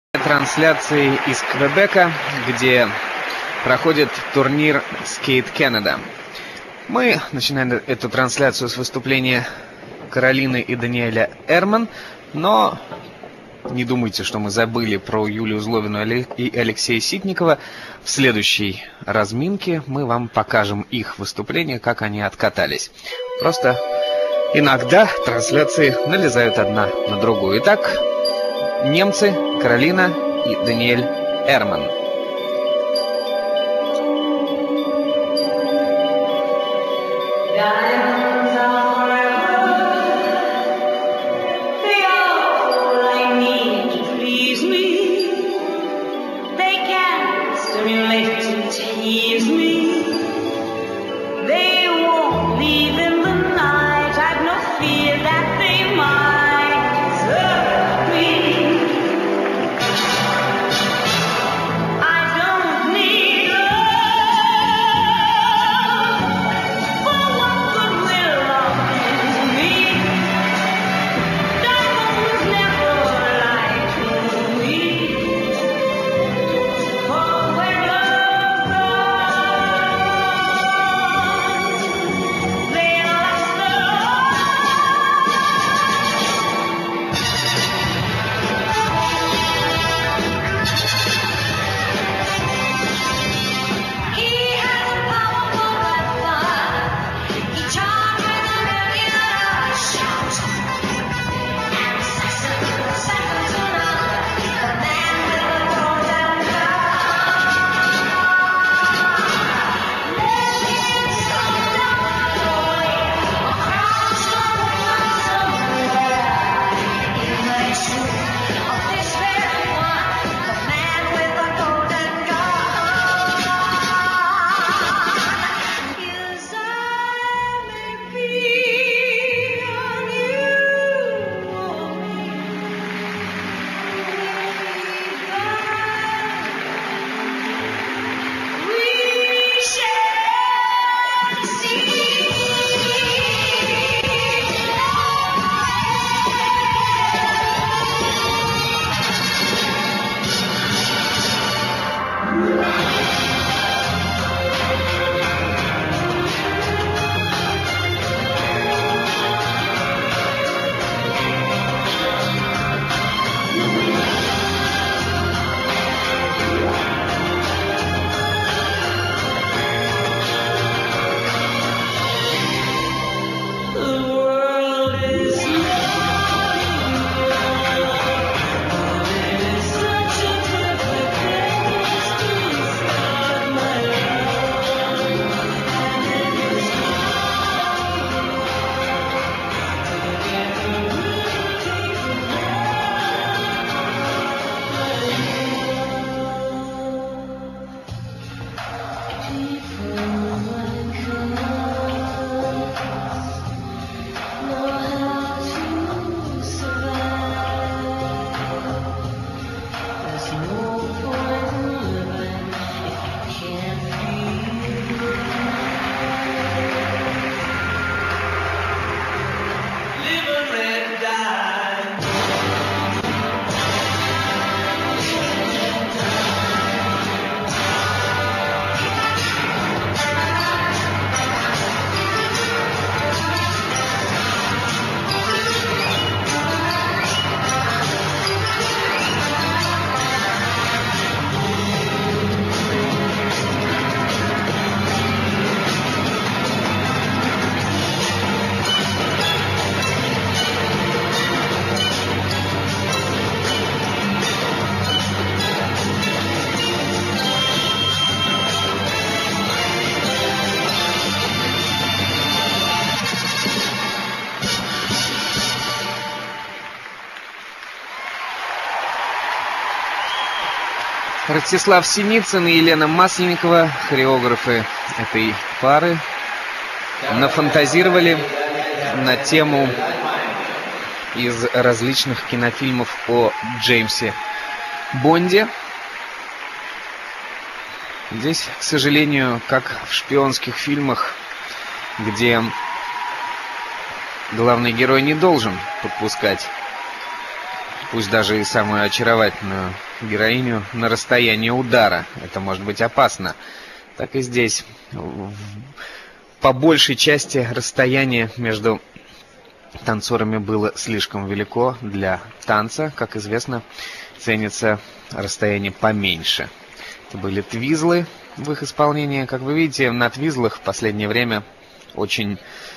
Трансляции из Квебека, где проходит турнир Skate Canada. Мы начинаем эту трансляцию с выступления Каролины и Даниэля Эрман, но не думайте, что мы забыли про Юлию Зловину и Алексея Ситникова. В следующей разминке мы вам покажем их выступление, как они откатались. Просто иногда трансляции налезают одна на другую. Итак, немцы, Каролина и Даниэль Эрман. Ростислав Синицын и Елена Масленникова, хореографы этой пары, нафантазировали на тему из различных кинофильмов о Джеймсе Бонде. Здесь, к сожалению, как в шпионских фильмах, где главный герой не должен подпускать, пусть даже и самую очаровательную героиню на расстоянии удара. Это может быть опасно. Так и здесь. По большей части расстояние между танцорами было слишком велико для танца. Как известно, ценится расстояние поменьше. Это были твизлы в их исполнении. Как вы видите, на твизлах в последнее время очень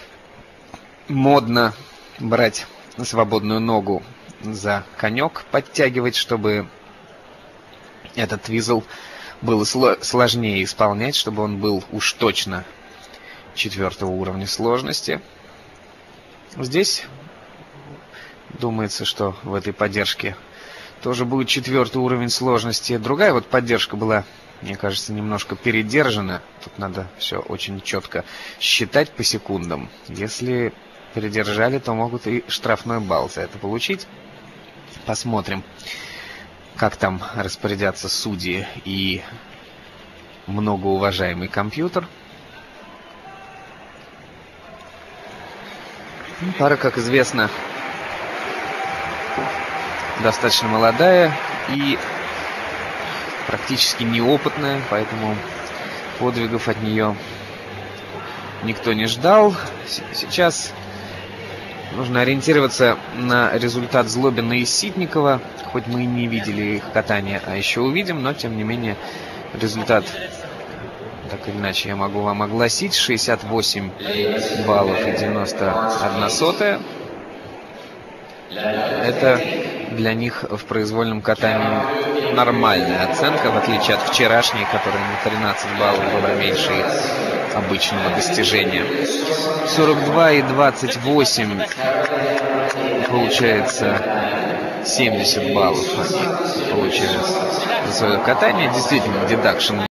модно брать свободную ногу за конек, подтягивать, чтобы этот твизл было сложнее исполнять, чтобы он был уж точно 4-го уровня сложности. Здесь думается, что в этой поддержке тоже будет 4-й уровень сложности. Другая вот поддержка была, мне кажется, немножко передержана. Тут надо все очень четко считать по секундам. Если передержали, то могут и штрафной балл за это получить. Посмотрим, как там распорядятся судьи и многоуважаемый компьютер. Пара, как известно, достаточно молодая и практически неопытная, поэтому подвигов от нее никто не ждал. Сейчас нужно ориентироваться на результат Злобина и Ситникова. Хоть мы и не видели их катания, а еще увидим, но тем не менее результат, так или иначе, я могу вам огласить. 68 баллов и 91 сотая. Это для них в произвольном катании нормальная оценка, в отличие от вчерашней, которая на 13 баллов была меньше обычного достижения. 42 и 28 получается 70 баллов они получили за свое катание. Действительно, дедакшн